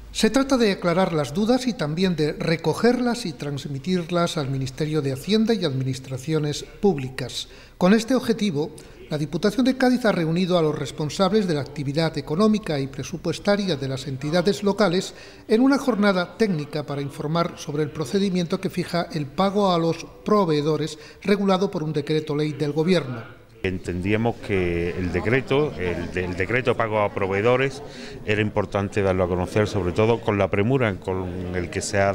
Se trata de aclarar las dudas y también de recogerlas y transmitirlas al Ministerio de Hacienda y Administraciones Públicas. Con este objetivo, la Diputación de Cádiz ha reunido a los responsables de la actividad económica y presupuestaria de las entidades locales en una jornada técnica para informar sobre el procedimiento que fija el pago a los proveedores regulado por un decreto ley del Gobierno. Entendíamos que el decreto pago a proveedores era importante darlo a conocer, sobre todo con la premura con el que se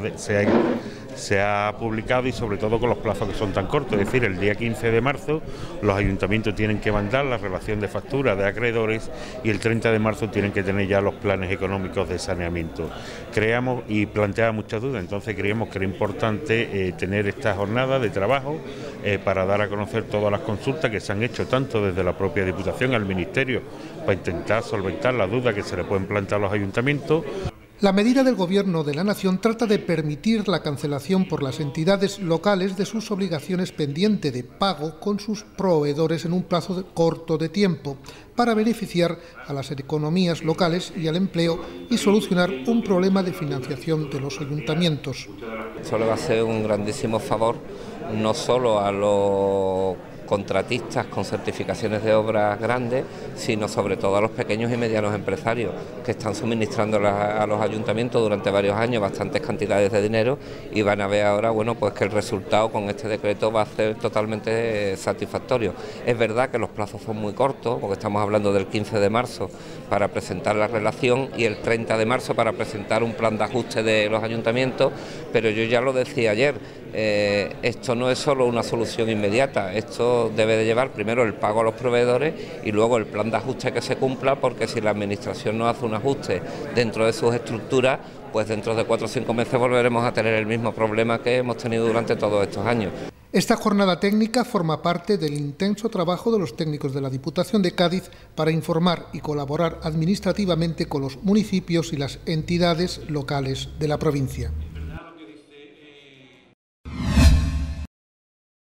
ha publicado y sobre todo con los plazos que son tan cortos. Es decir, el día 15 de marzo los ayuntamientos tienen que mandar la relación de factura de acreedores y el 30 de marzo tienen que tener ya los planes económicos de saneamiento. Creamos y planteaba muchas dudas, entonces creíamos que era importante tener esta jornada de trabajo para dar a conocer todas las consultas que se han hecho tanto desde la propia Diputación al Ministerio para intentar solventar las dudas que se le pueden plantear a los ayuntamientos. La medida del Gobierno de la Nación trata de permitir la cancelación por las entidades locales de sus obligaciones pendientes de pago con sus proveedores en un plazo corto de tiempo, para beneficiar a las economías locales y al empleo y solucionar un problema de financiación de los ayuntamientos. Eso le va a hacer un grandísimo favor no solo a los contratistas con certificaciones de obras grandes, sino sobre todo a los pequeños y medianos empresarios que están suministrando a los ayuntamientos durante varios años bastantes cantidades de dinero y van a ver ahora, bueno, pues que el resultado con este decreto va a ser totalmente satisfactorio. Es verdad que los plazos son muy cortos, porque estamos hablando del 15 de marzo para presentar la relación y el 30 de marzo para presentar un plan de ajuste de los ayuntamientos, pero yo ya lo decía ayer, esto no es solo una solución inmediata, esto debe de llevar primero el pago a los proveedores y luego el plan de ajuste que se cumpla, porque si la Administración no hace un ajuste dentro de sus estructuras, pues dentro de 4 o 5 meses volveremos a tener el mismo problema que hemos tenido durante todos estos años. Esta jornada técnica forma parte del intenso trabajo de los técnicos de la Diputación de Cádiz para informar y colaborar administrativamente con los municipios y las entidades locales de la provincia.